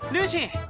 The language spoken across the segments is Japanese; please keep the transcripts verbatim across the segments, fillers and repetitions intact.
ルーシー。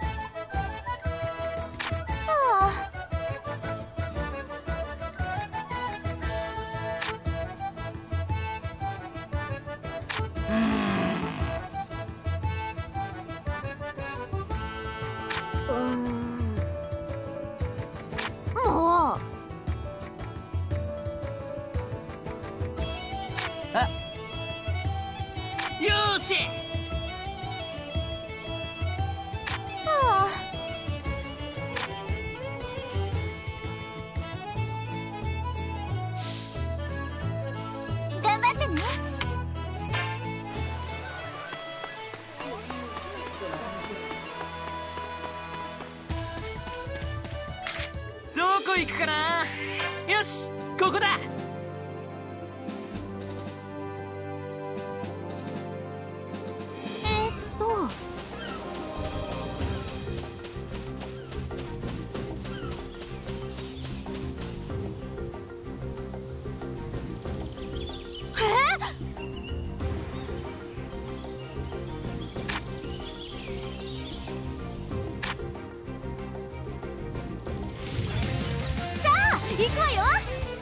どこ行くかな。よし、ここだ。 えっと行くわよ。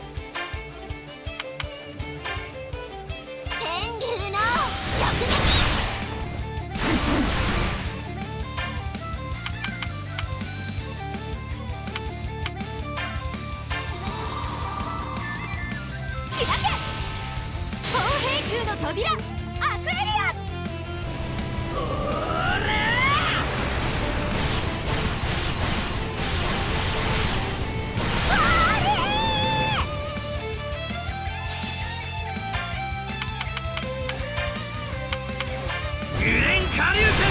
天竜の直撃。開け東平宮の扉、アクエリアス。 下流戦。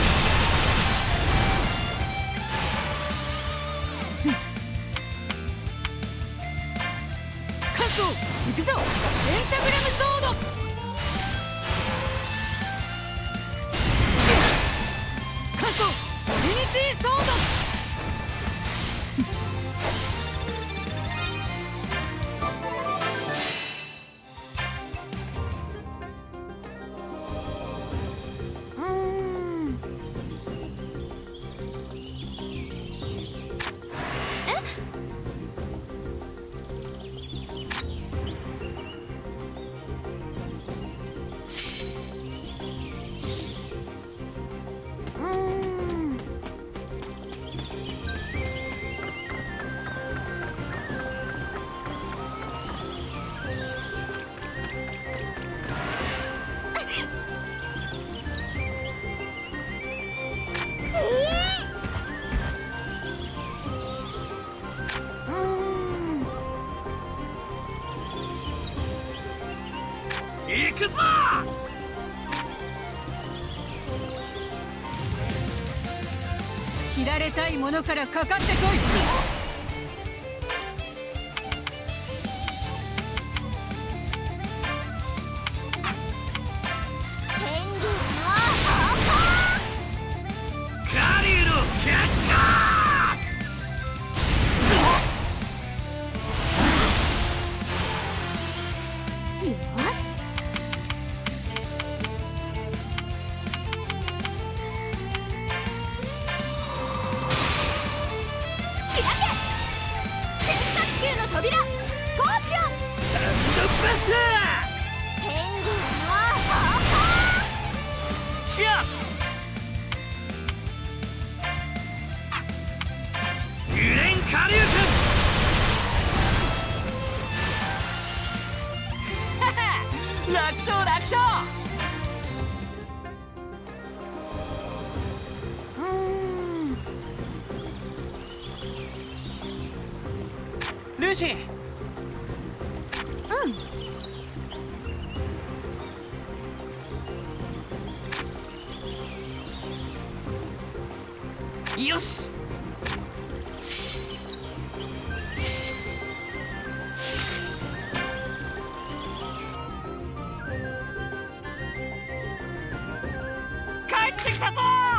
関東行くぞ。ペンタグラムソード。関東トリニティソード。行くぞ。切られたいものからかかってこい。扉、スコーピオン。サンドバスター。天竜の方向。よし。ユレン下流拳。はは、楽勝楽勝。うーん。ルーシー。うん。よし。帰ってきたぞー。